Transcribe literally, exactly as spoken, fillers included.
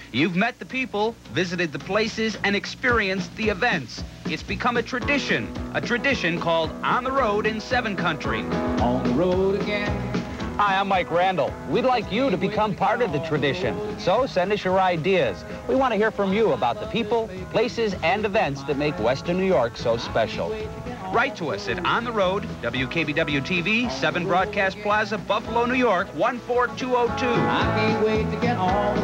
You've met the people, visited the places, and experienced the events. It's become a tradition, a tradition called On the Road in Seven Country. On the road again. Hi, I'm Mike Randall. We'd like you to become part of the tradition, so send us your ideas. We want to hear from you about the people, places, and events that make Western New York so special. Write to us at On the Road, W K B W T V, seven Broadcast Plaza, Buffalo, New York, one four two oh two. I can't wait to get home.